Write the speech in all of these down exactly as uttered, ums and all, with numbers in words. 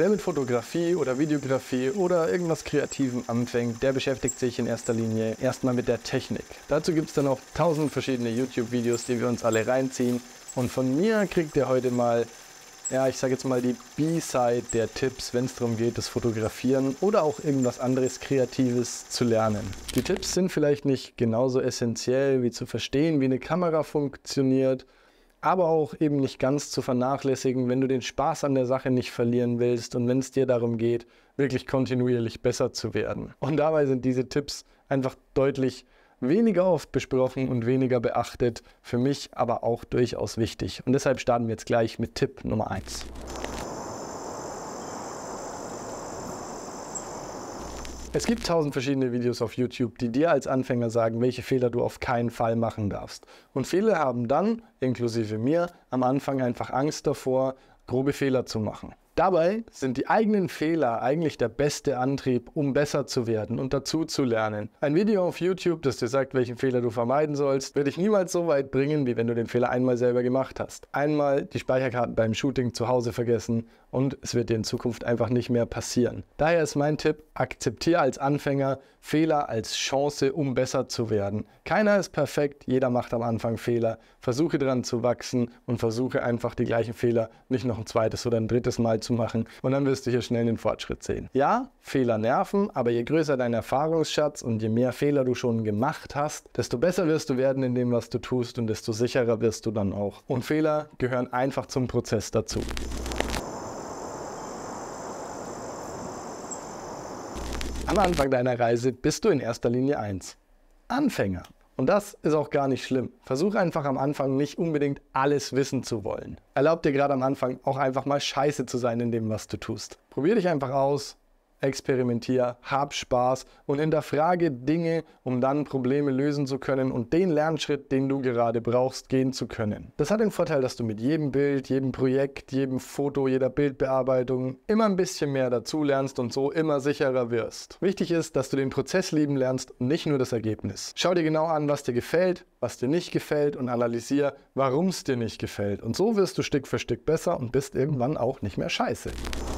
Wer mit Fotografie oder Videografie oder irgendwas Kreativem anfängt, der beschäftigt sich in erster Linie erstmal mit der Technik. Dazu gibt es dann auch tausend verschiedene YouTube-Videos, die wir uns alle reinziehen. Und von mir kriegt ihr heute mal, ja, ich sage jetzt mal die B-Side der Tipps, wenn es darum geht, das Fotografieren oder auch irgendwas anderes Kreatives zu lernen. Die Tipps sind vielleicht nicht genauso essentiell wie zu verstehen, wie eine Kamera funktioniert, aber auch eben nicht ganz zu vernachlässigen, wenn du den Spaß an der Sache nicht verlieren willst und wenn es dir darum geht, wirklich kontinuierlich besser zu werden. Und dabei sind diese Tipps einfach deutlich weniger oft besprochen und weniger beachtet, für mich aber auch durchaus wichtig. Und deshalb starten wir jetzt gleich mit Tipp Nummer eins. Es gibt tausend verschiedene Videos auf YouTube, die dir als Anfänger sagen, welche Fehler du auf keinen Fall machen darfst. Und viele haben dann, inklusive mir, am Anfang einfach Angst davor, grobe Fehler zu machen. Dabei sind die eigenen Fehler eigentlich der beste Antrieb, um besser zu werden und dazu zu lernen. Ein Video auf YouTube, das dir sagt, welchen Fehler du vermeiden sollst, wird dich niemals so weit bringen, wie wenn du den Fehler einmal selber gemacht hast. Einmal die Speicherkarten beim Shooting zu Hause vergessen und es wird dir in Zukunft einfach nicht mehr passieren. Daher ist mein Tipp, akzeptiere als Anfänger Fehler als Chance, um besser zu werden. Keiner ist perfekt, jeder macht am Anfang Fehler. Versuche daran zu wachsen und versuche einfach die gleichen Fehler nicht noch ein zweites oder ein drittes Mal zu machen und dann wirst du hier schnell den Fortschritt sehen. Ja, Fehler nerven, aber je größer dein Erfahrungsschatz und je mehr Fehler du schon gemacht hast, desto besser wirst du werden in dem, was du tust und desto sicherer wirst du dann auch. Und Fehler gehören einfach zum Prozess dazu. Am Anfang deiner Reise bist du in erster Linie eins: Anfänger. Und das ist auch gar nicht schlimm. Versuch einfach am Anfang nicht unbedingt alles wissen zu wollen. Erlaub dir gerade am Anfang auch einfach mal scheiße zu sein in dem, was du tust. Probier dich einfach aus, experimentier, hab Spaß und hinterfrage Dinge, um dann Probleme lösen zu können und den Lernschritt, den du gerade brauchst, gehen zu können. Das hat den Vorteil, dass du mit jedem Bild, jedem Projekt, jedem Foto, jeder Bildbearbeitung immer ein bisschen mehr dazu lernst und so immer sicherer wirst. Wichtig ist, dass du den Prozess lieben lernst und nicht nur das Ergebnis. Schau dir genau an, was dir gefällt, was dir nicht gefällt und analysier, warum es dir nicht gefällt. Und so wirst du Stück für Stück besser und bist irgendwann auch nicht mehr scheiße.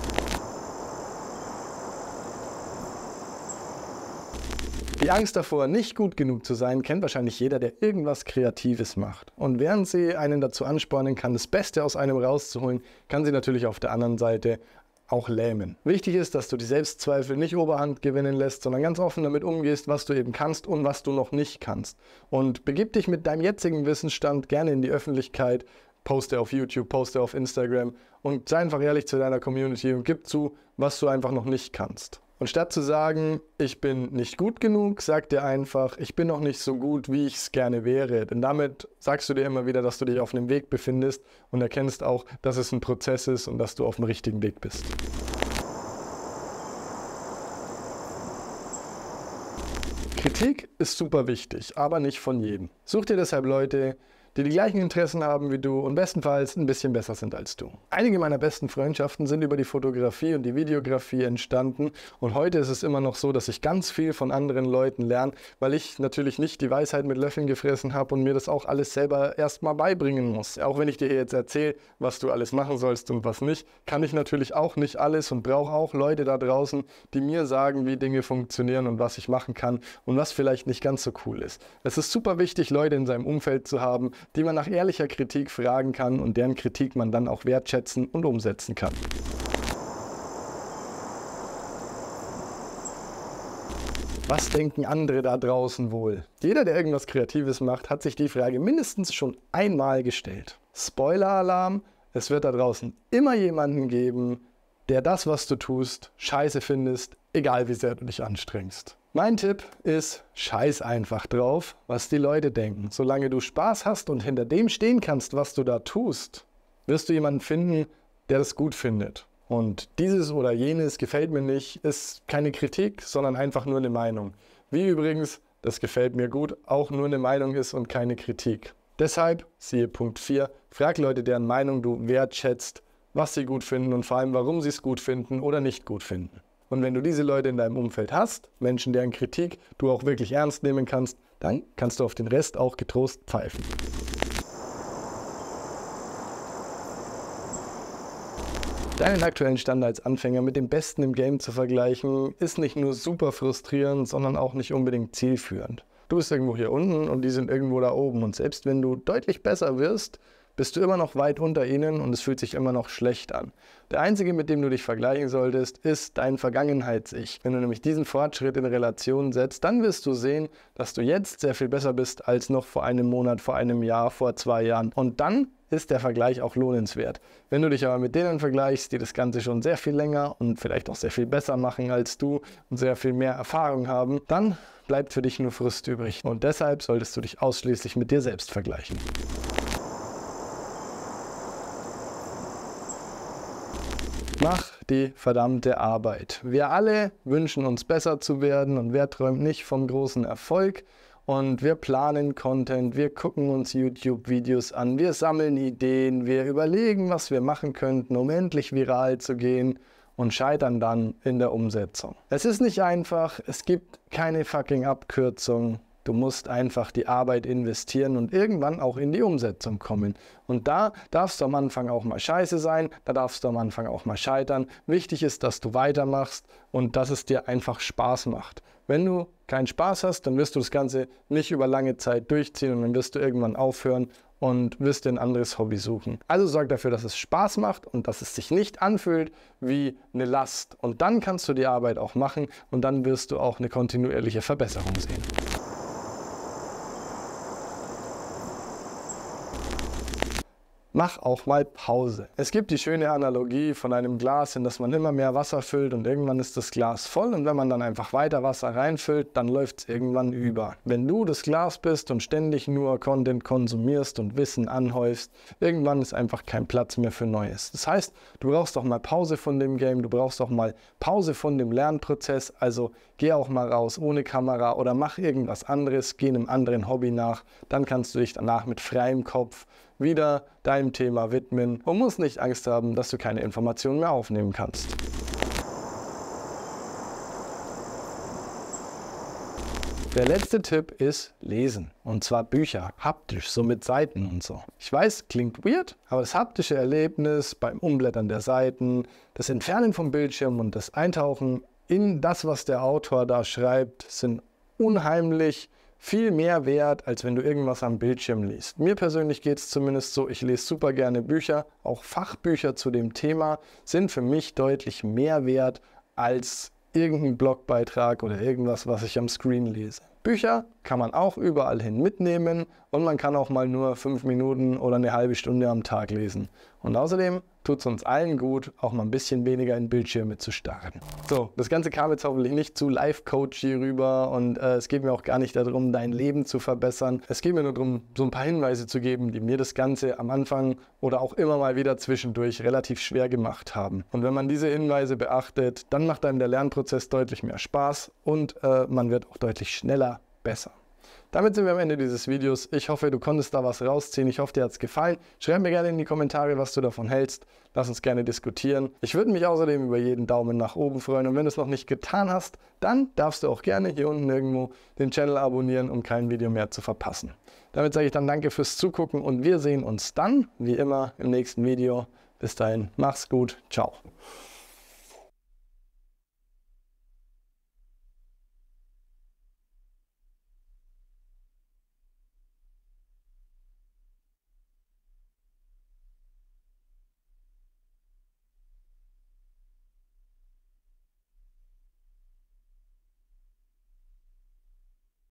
Die Angst davor, nicht gut genug zu sein, kennt wahrscheinlich jeder, der irgendwas Kreatives macht. Und während sie einen dazu anspornen kann, das Beste aus einem rauszuholen, kann sie natürlich auf der anderen Seite auch lähmen. Wichtig ist, dass du die Selbstzweifel nicht Oberhand gewinnen lässt, sondern ganz offen damit umgehst, was du eben kannst und was du noch nicht kannst. Und begib dich mit deinem jetzigen Wissensstand gerne in die Öffentlichkeit, poste auf YouTube, poste auf Instagram und sei einfach ehrlich zu deiner Community und gib zu, was du einfach noch nicht kannst. Und statt zu sagen, ich bin nicht gut genug, sag dir einfach, ich bin noch nicht so gut, wie ich es gerne wäre. Denn damit sagst du dir immer wieder, dass du dich auf einem Weg befindest und erkennst auch, dass es ein Prozess ist und dass du auf dem richtigen Weg bist. Kritik ist super wichtig, aber nicht von jedem. Such dir deshalb Leute, die die gleichen Interessen haben wie du und bestenfalls ein bisschen besser sind als du. Einige meiner besten Freundschaften sind über die Fotografie und die Videografie entstanden und heute ist es immer noch so, dass ich ganz viel von anderen Leuten lerne, weil ich natürlich nicht die Weisheit mit Löffeln gefressen habe und mir das auch alles selber erstmal beibringen muss. Auch wenn ich dir jetzt erzähle, was du alles machen sollst und was nicht, kann ich natürlich auch nicht alles und brauche auch Leute da draußen, die mir sagen, wie Dinge funktionieren und was ich machen kann und was vielleicht nicht ganz so cool ist. Es ist super wichtig, Leute in seinem Umfeld zu haben, die man nach ehrlicher Kritik fragen kann und deren Kritik man dann auch wertschätzen und umsetzen kann. Was denken andere da draußen wohl? Jeder, der irgendwas Kreatives macht, hat sich die Frage mindestens schon einmal gestellt. Spoiler-Alarm, es wird da draußen immer jemanden geben, der das, was du tust, scheiße findest, egal wie sehr du dich anstrengst. Mein Tipp ist, scheiß einfach drauf, was die Leute denken. Solange du Spaß hast und hinter dem stehen kannst, was du da tust, wirst du jemanden finden, der das gut findet. Und dieses oder jenes gefällt mir nicht, ist keine Kritik, sondern einfach nur eine Meinung. Wie übrigens, das gefällt mir gut, auch nur eine Meinung ist und keine Kritik. Deshalb, siehe Punkt vier, frag Leute, deren Meinung du wertschätzt, was sie gut finden und vor allem, warum sie es gut finden oder nicht gut finden. Und wenn du diese Leute in deinem Umfeld hast, Menschen, deren Kritik du auch wirklich ernst nehmen kannst, dann kannst du auf den Rest auch getrost pfeifen. Deinen aktuellen Stand als Anfänger mit dem Besten im Game zu vergleichen, ist nicht nur super frustrierend, sondern auch nicht unbedingt zielführend. Du bist irgendwo hier unten und die sind irgendwo da oben und selbst wenn du deutlich besser wirst, bist du immer noch weit unter ihnen und es fühlt sich immer noch schlecht an. Der Einzige, mit dem du dich vergleichen solltest, ist dein Vergangenheits-Ich. Wenn du nämlich diesen Fortschritt in Relation setzt, dann wirst du sehen, dass du jetzt sehr viel besser bist als noch vor einem Monat, vor einem Jahr, vor zwei Jahren. Und dann ist der Vergleich auch lohnenswert. Wenn du dich aber mit denen vergleichst, die das Ganze schon sehr viel länger und vielleicht auch sehr viel besser machen als du und sehr viel mehr Erfahrung haben, dann bleibt für dich nur Frust übrig. Und deshalb solltest du dich ausschließlich mit dir selbst vergleichen. Mach die verdammte Arbeit. Wir alle wünschen uns besser zu werden und wer träumt nicht vom großen Erfolg? Und wir planen Content, wir gucken uns YouTube-Videos an, wir sammeln Ideen, wir überlegen, was wir machen könnten, um endlich viral zu gehen und scheitern dann in der Umsetzung. Es ist nicht einfach, es gibt keine fucking Abkürzung. Du musst einfach die Arbeit investieren und irgendwann auch in die Umsetzung kommen. Und da darfst du am Anfang auch mal scheiße sein, da darfst du am Anfang auch mal scheitern. Wichtig ist, dass du weitermachst und dass es dir einfach Spaß macht. Wenn du keinen Spaß hast, dann wirst du das Ganze nicht über lange Zeit durchziehen und dann wirst du irgendwann aufhören und wirst dir ein anderes Hobby suchen. Also sorg dafür, dass es Spaß macht und dass es sich nicht anfühlt wie eine Last. Und dann kannst du die Arbeit auch machen und dann wirst du auch eine kontinuierliche Verbesserung sehen. Mach auch mal Pause. Es gibt die schöne Analogie von einem Glas, in das man immer mehr Wasser füllt und irgendwann ist das Glas voll und wenn man dann einfach weiter Wasser reinfüllt, dann läuft es irgendwann über. Wenn du das Glas bist und ständig nur Content konsumierst und Wissen anhäufst, irgendwann ist einfach kein Platz mehr für Neues. Das heißt, du brauchst auch mal Pause von dem Game, du brauchst auch mal Pause von dem Lernprozess, also geh auch mal raus ohne Kamera oder mach irgendwas anderes, geh einem anderen Hobby nach, dann kannst du dich danach mit freiem Kopf wieder deinem Thema widmen und musst nicht Angst haben, dass du keine Informationen mehr aufnehmen kannst. Der letzte Tipp ist Lesen. Und zwar Bücher, haptisch, so mit Seiten und so. Ich weiß, klingt weird, aber das haptische Erlebnis beim Umblättern der Seiten, das Entfernen vom Bildschirm und das Eintauchen in das, was der Autor da schreibt, sind unheimlich viel mehr wert, als wenn du irgendwas am Bildschirm liest. Mir persönlich geht es zumindest so, ich lese super gerne Bücher, auch Fachbücher zu dem Thema sind für mich deutlich mehr wert als irgendein Blogbeitrag oder irgendwas, was ich am Screen lese. Bücher kann man auch überall hin mitnehmen und man kann auch mal nur fünf Minuten oder eine halbe Stunde am Tag lesen. Und außerdem tut es uns allen gut, auch mal ein bisschen weniger in Bildschirme zu starren. So, das Ganze kam jetzt hoffentlich nicht zu Life-Coachy rüber und äh, es geht mir auch gar nicht darum, dein Leben zu verbessern. Es geht mir nur darum, so ein paar Hinweise zu geben, die mir das Ganze am Anfang oder auch immer mal wieder zwischendurch relativ schwer gemacht haben. Und wenn man diese Hinweise beachtet, dann macht einem der Lernprozess deutlich mehr Spaß und äh, man wird auch deutlich schneller besser. Damit sind wir am Ende dieses Videos. Ich hoffe, du konntest da was rausziehen. Ich hoffe, dir hat es gefallen. Schreib mir gerne in die Kommentare, was du davon hältst. Lass uns gerne diskutieren. Ich würde mich außerdem über jeden Daumen nach oben freuen. Und wenn du es noch nicht getan hast, dann darfst du auch gerne hier unten irgendwo den Channel abonnieren, um kein Video mehr zu verpassen. Damit sage ich dann danke fürs Zugucken und wir sehen uns dann, wie immer, im nächsten Video. Bis dahin, mach's gut. Ciao.